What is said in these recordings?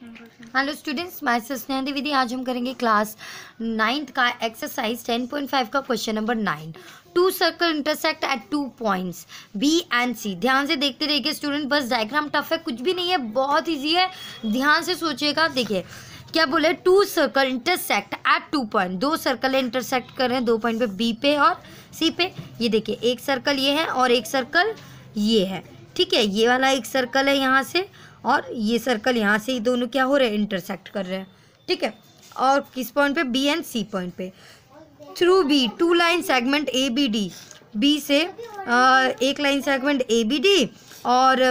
Hello students, मैं स्नेहा द्विवेदी। आज हम करेंगे क्लास 9th का एक्सरसाइज 10.5 का question number 9। Two circle intersect at 2 points B and C. ध्यान से देखते रहिए स्टूडेंट, बस डायग्राम टफ है, कुछ भी नहीं है, बहुत ईजी है, ध्यान से सोचिएगा। देखिए क्या बोले, two circle intersect at 2 point. दो सर्कल इंटरसेक्ट कर रहे हैं 2 पॉइंट पे, बी पे और सी पे। ये देखिए एक सर्कल ये है और एक सर्कल ये है, ठीक है। ये वाला एक सर्कल है यहाँ से और ये सर्कल यहाँ से, ये दोनों क्या हो रहे हैं, इंटरसेक्ट कर रहे हैं, ठीक है। और किस पॉइंट पे, बी एंड सी पॉइंट पे। Through B two line segment A B D. B से एक line segment A B D और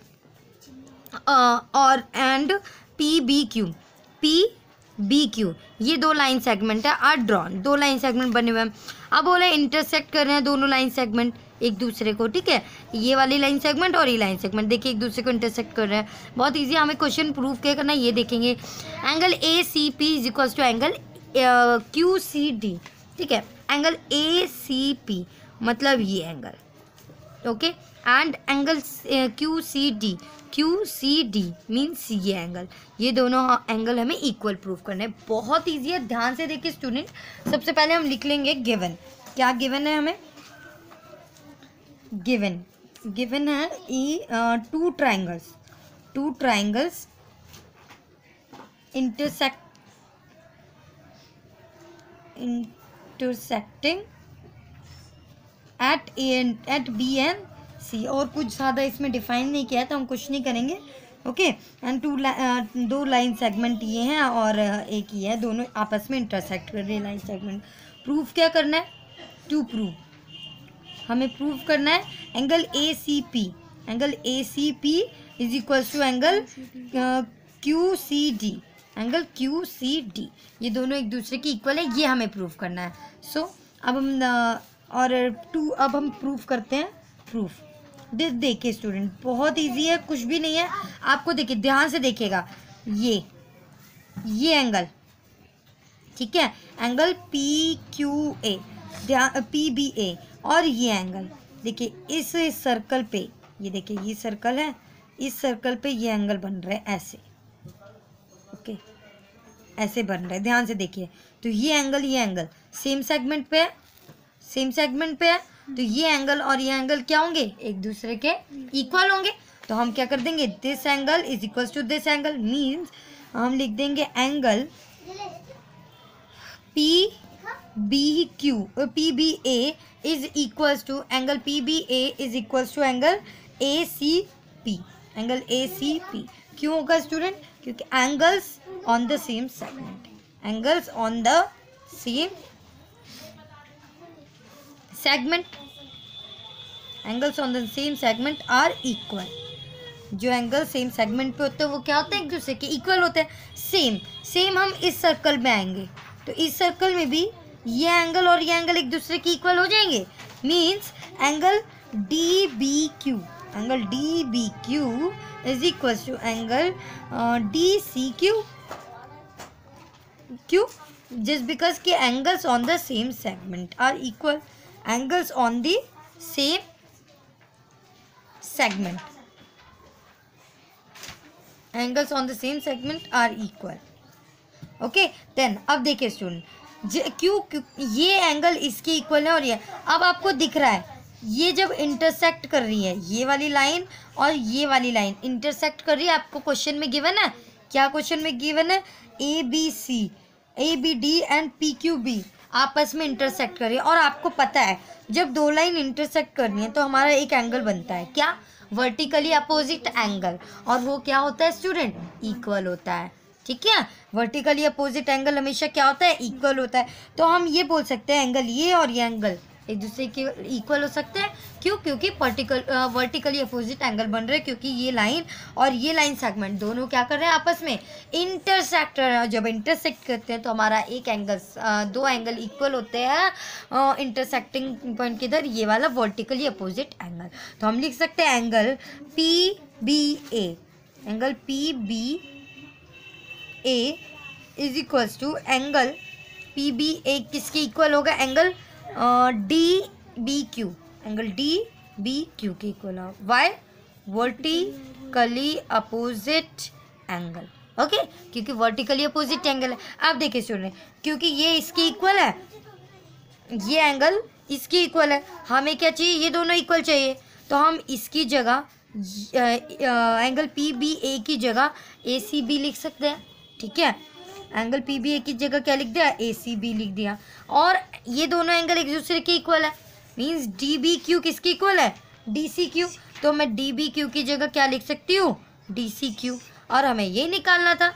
and P B Q. P B Q ये दो लाइन सेगमेंट है, आर ड्रॉन। दो लाइन सेगमेंट बने हुए हैं। अब बोला इंटरसेक्ट कर रहे हैं दोनों लाइन सेगमेंट एक दूसरे को, ठीक है। ये वाली लाइन सेगमेंट और ये लाइन सेगमेंट देखिए एक दूसरे को इंटरसेक्ट कर रहे हैं। बहुत इजी, हमें क्वेश्चन प्रूव क्या करना है ये देखेंगे। Angle A C P is equals to angle Q C D, ठीक है। एंगल ए सी पी मतलब ये angle, okay. And angle Q C D, Q C D means ये एंगल। ये दोनों एंगल हमें इक्वल प्रूव करने हैं। बहुत ईजी है, ध्यान से देखिए स्टूडेंट। सबसे पहले हम लिख लेंगे गिवन। क्या गिवन है हमें? गिवन है two triangles intersecting at B and C. और कुछ ज़्यादा इसमें डिफाइन नहीं किया है तो हम कुछ नहीं करेंगे, ओके। एंड दो लाइन सेगमेंट ये हैं और एक ही है, दोनों आपस में इंटरसेक्ट कर रहे हैं लाइन सेगमेंट। प्रूफ क्या करना है? टू प्रूव हमें प्रूव करना है angle A C P. Angle A C P is equals to angle Q C D. Angle Q C D ये दोनों एक दूसरे की इक्वल है, ये हमें प्रूव करना है। सो अब हम अब हम प्रूफ करते हैं। प्रूफ देखिए स्टूडेंट, बहुत इजी है, कुछ भी नहीं है। आपको देखिए, ध्यान से देखिएगा, ये एंगल, ठीक है, angle P Q A, P B A. और ये एंगल देखिए इस सर्कल पे, ये देखिए ये सर्कल है, इस सर्कल पे ये एंगल बन रहा है ऐसे, ओके, ऐसे बन रहा है, ध्यान से देखिए। तो ये एंगल सेम सेगमेंट पे है, तो ये एंगल और ये एंगल क्या होंगे, एक दूसरे के इक्वल होंगे। तो हम क्या कर देंगे, this angle is equals to this angle, means हम लिख देंगे angle P B A is equals to angle P B A is equals to angle A C P. Angle A C P क्यों होगा स्टूडेंट? क्योंकि angles on the same segment, angles on the same segment are equal. जो angle same segment पे होते हैं वो क्या होते हैं, एक दूसरे के इक्वल होते हैं। सेम हम इस सर्कल में आएंगे तो इस सर्कल में भी ये एंगल और ये एंगल एक दूसरे के इक्वल हो जाएंगे। Means angle D B Q is equal to angle D C Q. क्यों? जस्ट बिकॉज के angles on the same segment are equal. Angles on the same segment are equal, okay. Then अब देखिए student, क्यों ये angle इसके equal है और ये, अब आपको दिख रहा है ये जब इंटरसेक्ट कर रही है, ये वाली लाइन और ये वाली लाइन इंटरसेक्ट कर रही है। आपको क्वेश्चन में गिवन है, क्या क्वेश्चन में गिवन है, A B D and P Q B आपस में इंटरसेक्ट कर रही है। और आपको पता है जब दो लाइन इंटरसेक्ट करनी है तो हमारा एक एंगल बनता है, क्या? Vertically opposite angle. और वो क्या होता है स्टूडेंट? इक्वल होता है, ठीक है। वर्टिकली अपोजिट एंगल हमेशा क्या होता है? इक्वल होता है। तो हम ये बोल सकते हैं एंगल ये और ये एंगल एक दूसरे के इक्वल हो सकते हैं। क्यों? क्योंकि वर्टिकली अपोजिट एंगल बन रहे हैं, क्योंकि ये लाइन और ये लाइन सेगमेंट दोनों क्या कर रहे हैं, आपस में इंटरसेक्ट कर रहे हैं। जब इंटरसेक्ट करते हैं तो हमारा एक एंगल, दो एंगल इक्वल होते हैं इंटरसेक्टिंग पॉइंट के इधर, ये वाला वर्टिकली अपोजिट एंगल। तो हम लिख सकते हैं angle P B A is equals to angle P B A किसके इक्वल होगा, एंगल डी बी क्यू के इक्वल होगा। Why? Vertically opposite angle. Okay, क्योंकि वर्टिकली अपोजिट एंगल है। अब देखिए स्टूडेंट, क्योंकि ये इसके इक्वल है, ये एंगल इसके इक्वल है, हमें क्या चाहिए, ये दोनों इक्वल चाहिए, तो हम इसकी जगह एंगल पी बी ए की जगह ए सी बी लिख सकते हैं। ठीक है, एंगल पी बी ए की जगह क्या लिख दिया, ए सी बी लिख दिया। और ये दोनों एंगल एक दूसरे के इक्वल है, मीन्स डी बी क्यू किसके इक्वल है, डी सी क्यू। तो मैं डी बी क्यू की जगह क्या लिख सकती हूँ, डी सी क्यू। और हमें ये निकालना था।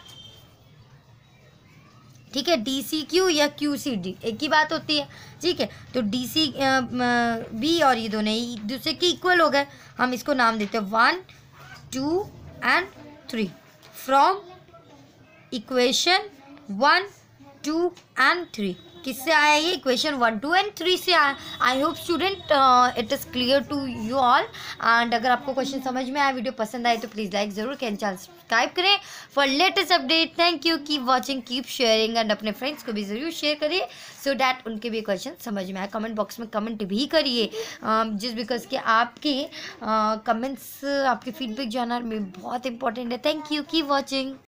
ठीक है, डी सी क्यू या क्यू सी डी एक ही बात होती है। ठीक है, तो डी सी बी और ये दोनों एक दूसरे के इक्वल हो गए। हम इसको नाम देते हैं 1 2 एंड 3 फ्रॉम इक्वेशन 1 2 एंड 3। किससे आया ये, इक्वेशन 1 2 एंड 3 से आया। I hope student it is clear to you all. And अगर आपको क्वेश्चन समझ में आया, वीडियो पसंद आए तो प्लीज़ लाइक ज़रूर करें, चैनल सब्सक्राइब करें for latest update. Thank you, keep watching, keep sharing and अपने फ्रेंड्स को भी ज़रूर शेयर करिए सो डैट उनके भी क्वेश्चन समझ में आए। कमेंट बॉक्स में कमेंट भी करिए, जिस बिकॉज कि आपके कमेंट्स, आपके फीडबैक जानना में बहुत इंपॉर्टेंट है। Thank you, keep watching.